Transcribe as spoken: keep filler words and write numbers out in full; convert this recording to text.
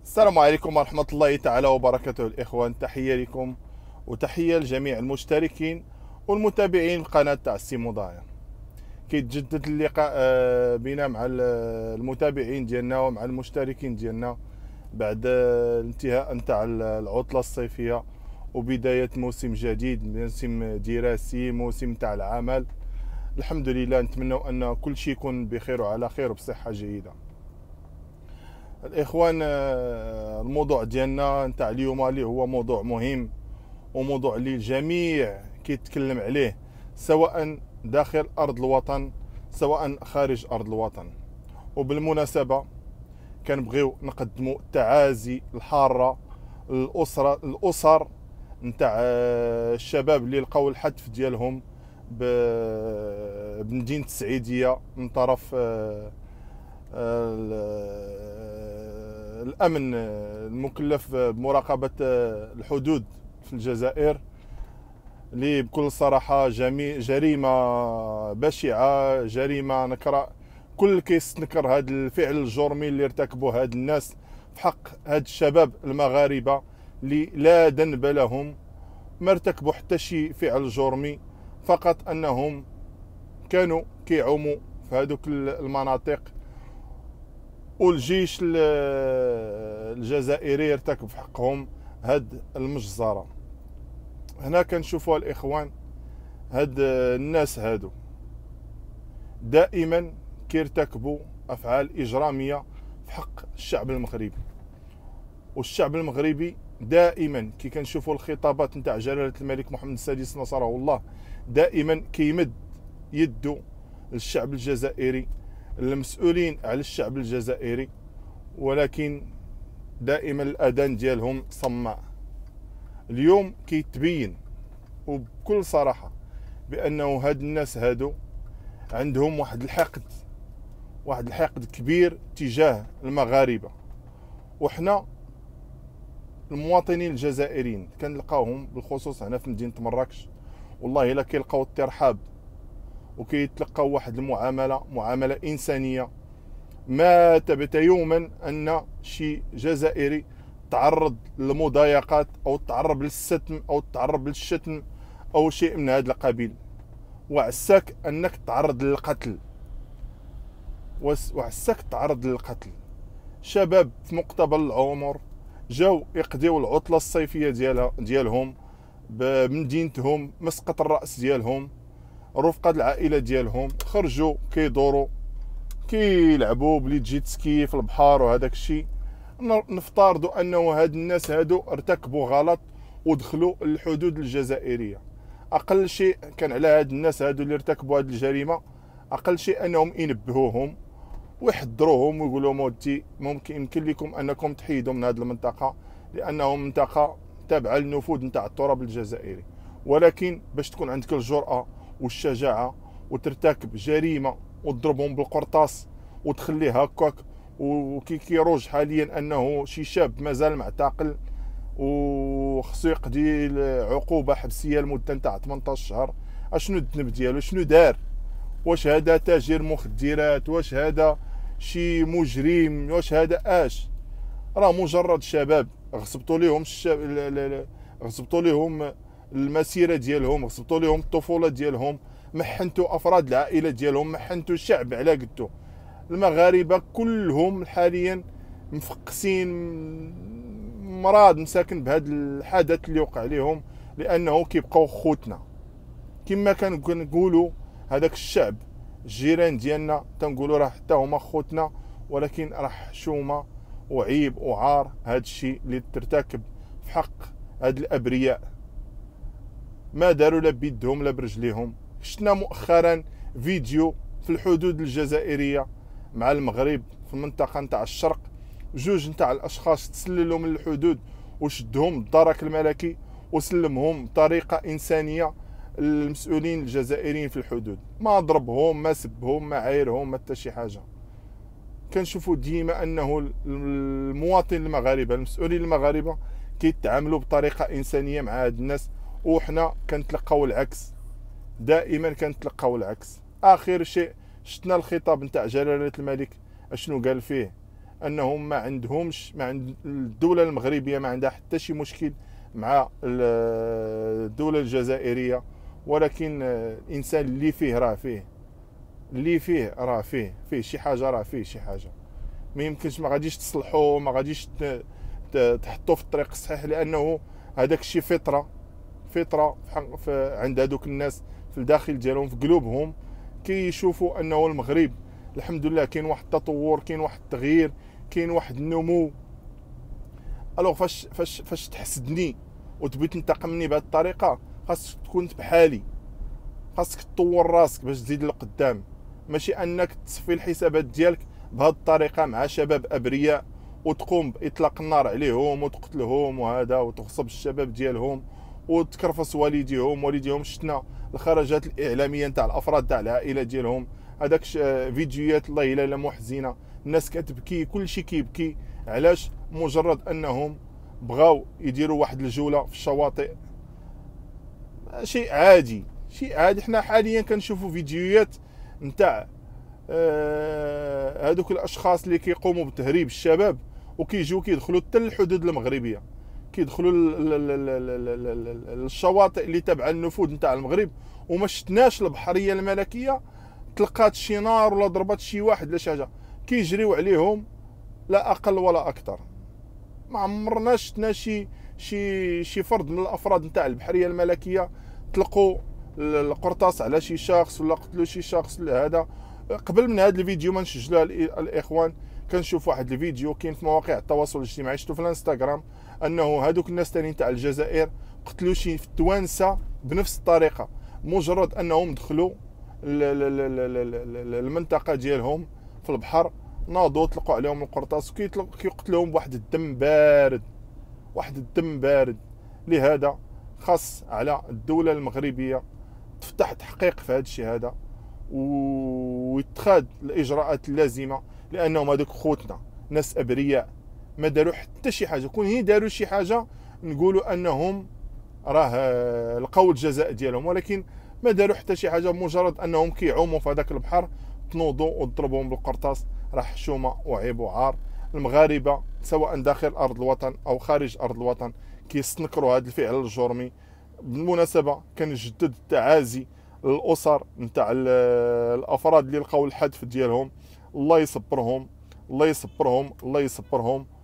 السلام عليكم ورحمة الله تعالى وبركاته الإخوان، تحية لكم وتحية لجميع المشتركين والمتابعين قناة تاع السي مضايا. كيتجدد اللقاء آه، بنا مع المتابعين ديالنا ومع المشتركين ديالنا بعد آه، الانتهاء نتاع العطلة الصيفية وبداية موسم جديد، موسم دراسي، موسم تاع العمل. الحمد لله، نتمنى أن كل شيء يكون بخير وعلى خير وبصحة جيدة. الاخوان، آه، الموضوع ديالنا نتاع اليوم اللي هو موضوع مهم وموضوع اللي الجميع كيتكلم عليه، سواء داخل ارض الوطن سواء خارج ارض الوطن. وبالمناسبه كنبغيو نقدموا التعازي الحاره للاسره الاسر نتاع آه، الشباب اللي لقاو الحتف ديالهم ب- بمدينه السعيديه من طرف آه، الأمن المكلف بمراقبة الحدود في الجزائر، اللي بكل صراحة جميع جريمة بشعة، جريمة نكرة. كل كيستنكر هذا الفعل الجرمي اللي ارتكبوه هاد الناس في حق هاد الشباب المغاربة اللي لا ذنب لهم، ما ارتكبوا حتى شي فعل جرمي، فقط أنهم كانوا كيعوموا في هذوك المناطق، والجيش الجزائري ارتكب في حقهم هاد المجزرة. هنا كنشوفوا الاخوان، هاد الناس هادو دائما كيرتكبوا افعال اجراميه في حق الشعب المغربي. والشعب المغربي دائما كي كنشوفوا الخطابات نتاع جلاله الملك محمد السادس نصره الله، دائما كيمد يده للشعب الجزائري، المسؤولين على الشعب الجزائري، ولكن دائما الاذان ديالهم صماء. اليوم كيتبين وبكل صراحه بانه هاد الناس هادو عندهم واحد الحقد، واحد الحقد كبير تجاه المغاربه. وحنا المواطنين الجزائريين كنلقاوهم بالخصوص هنا في مدينه مراكش، والله الا كيلقاو الترحاب وكيتلقاو واحد المعامله معامله انسانيه. ما ثبت يوما ان شي جزائري تعرض للمضايقات او تعرض للستم او تعرض للشتم او شيء من هذا القبيل، وعساك انك تعرض للقتل، وعساك تعرض للقتل. شباب في مقتبل العمر جاو يقضيو العطله الصيفيه ديالها ديالهم بمدينتهم، مسقط الراس ديالهم، رفقه العائله ديالهم، خرجوا كيدوروا كيلعبوا بلي جيت سكي في البحر وهذاك الشيء. نفترضوا انه هاد الناس هادو ارتكبوا غلط ودخلوا الحدود الجزائريه. اقل شيء كان على هاد الناس هادو اللي ارتكبوا هاد الجريمه، اقل شيء انهم ينبهوهم ويحضروهم ويقولوا لهم ودي ممكن يمكن لكم انكم تحيدوا من هذه المنطقه، لانه منطقه تابعه للنفوذ نتاع التراب الجزائري. ولكن باش تكون عندك الجرأه والشجاعه وترتكب جريمه وتضربهم بالقرطاس وتخليه هكاك، وكي كيروج حاليا انه شي شاب مازال معتقل وخصو يقضي عقوبه حبسيه لمده نتاع ثمنطاش شهر. اشنو الذنب ديالو؟ شنو دار؟ واش هذا تاجر مخدرات؟ واش هذا شي مجرم؟ واش هذا اش؟ راه مجرد شباب غصبتوا ليهم الشاب، غصبتوا ليهم المسيره ديالهم، غصبتوا ليهم الطفوله ديالهم، محنتوا افراد العائله ديالهم، محنتوا الشعب على قدو. المغاربه كلهم حاليا مفقسين مراد مساكن بهذا الحدث اللي وقع لهم، لانه كيبقاو خوتنا كما كنقولوا. هذاك الشعب الجيران ديالنا تنقولوا راه حتى هما خوتنا، ولكن راه حشومه وعيب وعار هذا الشيء اللي ترتكب في حق هاد الابرياء. ما داروا لا بيدهم لا برجليهم. شفنا مؤخرا فيديو في الحدود الجزائريه مع المغرب في المنطقه نتاع الشرق، جوج نتاع الاشخاص تسللوا من الحدود وشدهم بالدرك الملكي وسلمهم بطريقه انسانيه المسؤولين الجزائريين في الحدود. ما ضربهم، ما سبهم، ما عايرهم، ما حتى شي حاجه. كنشوفوا ديما انه المواطن المغاربه، المسؤولين المغاربه كيتعاملوا بطريقه انسانيه مع هاد الناس، وحنا كنتلقاو العكس، دائما كنتلقاو العكس. اخر شيء شفنا الخطاب نتاع جلاله الملك اشنو قال فيه، انهم ما عندهمش ما عند الدوله المغربيه ما عندها حتى شي مشكل مع الدوله الجزائريه، ولكن الانسان اللي فيه راه فيه، اللي فيه راه فيه فيه شي حاجه، راه فيه شي حاجه. ما يمكنش، ما غاديش تصلحوا، ما غاديش تحطوا في الطريق الصحيح، لانه هذاك الشيء فطره فطره عند هذوك الناس في الداخل ديالهم، في قلوبهم كيشوفوا انه المغرب الحمد لله كاين واحد التطور، كاين واحد التغيير، كاين واحد النمو. الوغ فاش فاش فاش تحسدني وتبغي تنتقم مني بهذه الطريقه، خاصك تكون بحالي، خاصك تطور راسك باش تزيد لقدام، ماشي انك تصفي الحسابات ديالك بهذه الطريقه مع شباب ابرياء وتقوم باطلاق النار عليهم وتقتلهم وهذا وتغصب الشباب ديالهم وتكرفص والديهم والديهم شفنا الخرجات الاعلاميه نتاع الافراد تاع العائله ديالهم، هذاك فيديوهات الله الا محزنه، الناس كتبكي، كل شيء كيبكي. علاش؟ مجرد انهم بغاو يديروا واحد الجوله في الشواطئ. شيء عادي، شيء عادي. حنا حاليا كنشوفوا فيديوهات نتاع آه هذوك الاشخاص اللي كيقوموا بتهريب الشباب وكيجيو كيدخلوا حتى للحدود المغربيه، كيدخلوا للشواطئ اللي تابعه النفوذ نتاع المغرب، وما شفناش البحريه الملكيه تلقات شي نار ولا ضربات شي واحد لا شي حاجه، كيجريو عليهم لا اقل ولا اكثر. ما عمرنا شفنا شي شي شي فرد من الافراد نتاع البحريه الملكيه طلقوا القرطاس على شي شخص ولا قتلوا شي شخص. هذا قبل من هذا الفيديو ما نسجلوها الاخوان، كنشوف واحد الفيديو كاين في مواقع التواصل الاجتماعي، شفتو في الانستغرام، انه هذوك الناس تاني تاع الجزائر قتلوا شي في التوانسه بنفس الطريقه، مجرد انهم دخلوا المنطقه ديالهم في البحر، ناضوا طلقوا عليهم القرطاس وكيقتلوهم بواحد الدم بارد، واحد الدم بارد. لهذا خاص على الدوله المغربيه تفتح تحقيق في هذا الشيء هذا ويتخذ الاجراءات اللازمه، لانهم هذوك خوتنا ناس ابرياء ما داروا حتى شي حاجه. كون هي داروا شي حاجه نقولوا انهم راه لقاو الجزاء ديالهم، ولكن ما داروا حتى شي حاجه، مجرد انهم كيعوموا في هذاك البحر تنوضوا وتضربوهم بالقرطاس، راه حشومه وعيب وعار. المغاربه سواء داخل ارض الوطن او خارج ارض الوطن كيستنكروا هذا الفعل الجرمي. بالمناسبه كنجدد التعازي للاسر نتاع الافراد اللي لقاو الحذف ديالهم، الله يصبرهم، الله يصبرهم، الله يصبرهم.